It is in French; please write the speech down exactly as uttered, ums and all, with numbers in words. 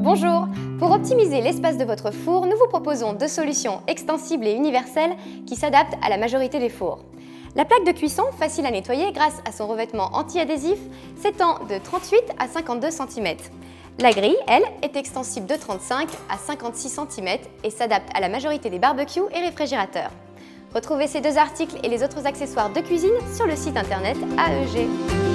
Bonjour! Pour optimiser l'espace de votre four, nous vous proposons deux solutions extensibles et universelles qui s'adaptent à la majorité des fours. La plaque de cuisson, facile à nettoyer grâce à son revêtement anti-adhésif, s'étend de trente-huit à cinquante-deux centimètres. La grille, elle, est extensible de trente-cinq à cinquante-six centimètres et s'adapte à la majorité des barbecues et réfrigérateurs. Retrouvez ces deux articles et les autres accessoires de cuisine sur le site internet A E G.